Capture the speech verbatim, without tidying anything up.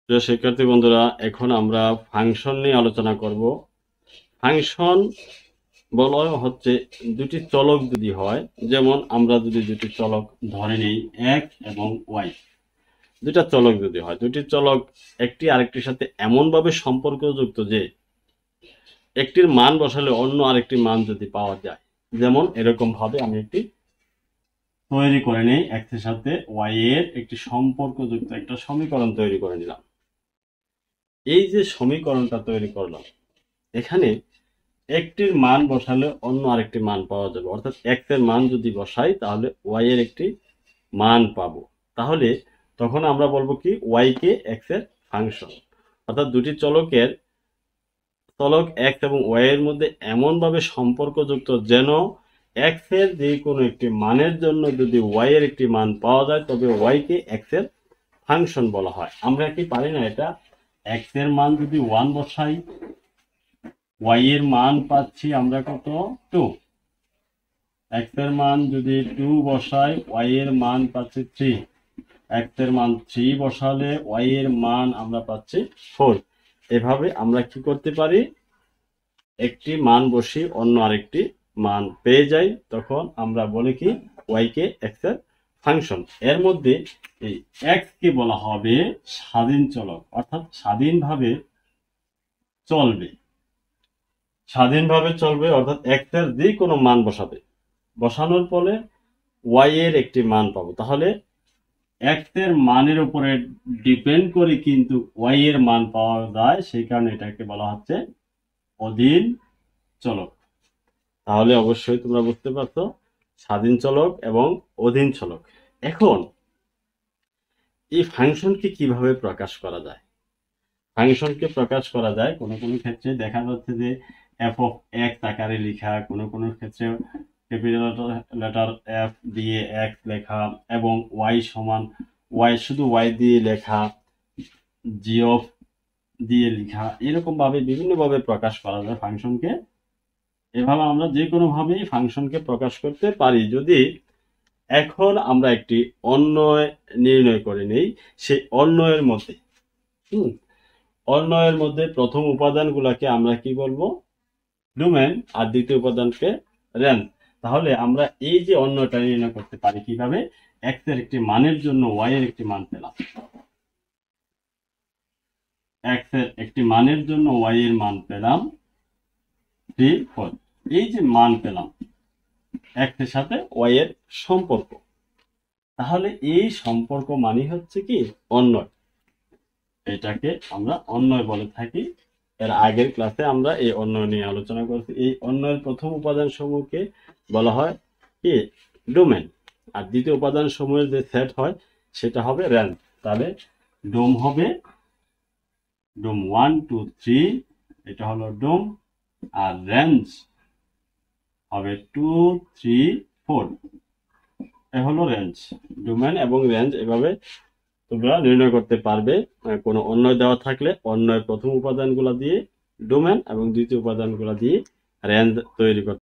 প্রিয় শিক্ষার্থী বন্ধুরা, এখন আমরা ফাংশন নিয়ে আলোচনা করব। ফাংশন বলা হচ্ছে দুটি চলক যদি হয়, যেমন আমরা যদি দুটি চলক ধরে নিই এক্স এবং ওয়াই, দুটা চলক যদি হয়, দুটি চলক একটি আরেকটির সাথে এমনভাবে সম্পর্কযুক্ত যে একটির মান বসালে অন্য আরেকটি মান যদি পাওয়া যায়, যেমন এরকম ভাবে আমি একটি তৈরি করে নেই, এক্স এর সাথে ওয়াই এর একটি সম্পর্কযুক্ত একটা সমীকরণ তৈরি করে নিলাম। এই যে সমীকরণটা তৈরি করলাম, এখানে একটির মান বসালে অন্য আরেকটি মান পাওয়া যাবে, অর্থাৎ এক্স এর মান যদি বসাই তাহলে ওয়াই এর একটি মান পাবো। তাহলে তখন আমরা বলবো কি, ওয়াই কে এক্স এর ফাংশন। অর্থাৎ দুটি চলকের চলক এক্স এবং ওয়াই এর মধ্যে এমনভাবে সম্পর্কযুক্ত যেন এক্স এর যে কোনো একটি মানের জন্য যদি ওয়াই এর একটি মান পাওয়া যায়, তবে ওয়াই কে এক্স এর ফাংশন বলা হয়। আমরা কি পারি না এটা, এক্স এর মান যদি ওয়ান বসাই, ওয়াই এর মান পাচ্ছি আমরা কত, টু। এক্স এর মান যদি টু বসাই, ওয়াই এর মান পাচ্ছি থ্রি। এক্স এর মান থ্রি বসালে ওয়াই এর মান আমরা পাচ্ছি ফোর। এভাবে আমরা কি করতে পারি, একটি মান বসি অন্য আরেকটি মান পেয়ে যাই, তখন আমরা বলি কি, ওয়াই কে এক্স এর ফাংশন। এর মধ্যে এই এক্স কে বলা হবে স্বাধীন চলক, অর্থাৎ স্বাধীনভাবে চলবে। স্বাধীনভাবে চলবে অর্থাৎ এক্স এর যে কোনো মান বসাবে, বসানোর ফলে ওয়াই এর একটি মান পাবো। তাহলে এক্স এর মানের উপরে ডিপেন্ড করে কিন্তু ওয়াই এর মান পাওয়া যায়, সেই কারণে এটাকে বলা হচ্ছে অধীন চলক। তাহলে অবশ্যই তোমরা বুঝতে পারছো স্বাধীন চলক এবং অধীন চলক। এখন এই ফাংশনকে কিভাবে প্রকাশ করা যায়? ফাংশনকে প্রকাশ করা যায় কোনো কোনো ক্ষেত্রে দেখা যাচ্ছে যে এফ অফ এক্স আকারে লেখা, কোনো কোনো ক্ষেত্রে ক্যাপিটাল লেটার এফ দিয়ে এক্স লেখা, এবং ওয়াই সমান ওয়াই শুধু ওয়াই দিয়ে লেখা, জি অফ দিয়ে লেখা, এরকম ভাবে বিভিন্ন ভাবে প্রকাশ করা যায় ফাংশনকে। এভাবে আমরা যে কোনো ভাবেই ফাংশনকে প্রকাশ করতে পারি। যদি এখন আমরা একটি অন্বয় নির্ণয় করে নেই, সেই অন্বয়ের মধ্যে হুম অন্বয়ের মধ্যে প্রথম উপাদানগুলোকে আমরা কি বলবো, ডোমেন, আর দ্বিতীয় উপাদানকে রেঞ্জ। তাহলে আমরা এই যে অন্যটা নির্ণয় করতে পারি কিভাবে, এক্স এর একটি মানের জন্য ওয়াই এর একটি মান পেলাম, এক্স এর একটি মানের জন্য ওয়াই এর মান পেলাম থ্রি, ফোর। এই যে মান পেলাম এক্স এর সাথে ওয়াই এর সম্পর্ক, তাহলে এই সম্পর্ক মানে হচ্ছে কি অন্বয়। এটাকে আমরা অন্বয় বলে থাকি। এর আগের ক্লাসে আমরা এই অন্বয় নিয়ে আলোচনা করছি। এই অন্বয়ের প্রথম উপাদান সমূহকে বলা হয় কি, ডোমেন, আর দ্বিতীয় উপাদান সমূহের যে সেট হয় সেটা হবে রেঞ্জ। তাহলে ডোম হবে ডোম ওয়ান টু থ্রি, এটা হলো ডোম, আর রেঞ্জ হবে টু থ্রি ফোর, এ হলো রেঞ্জ। ডোমেন এবং রেঞ্জ এভাবে তোমরা নির্ণয় করতে পারবে। কোনো অন্বয় দেওয়া থাকলে অন্বয়ের প্রথম উপাদানগুলো দিয়ে ডোমেন এবং দ্বিতীয় উপাদানগুলো দিয়ে রেঞ্জ তৈরি করতে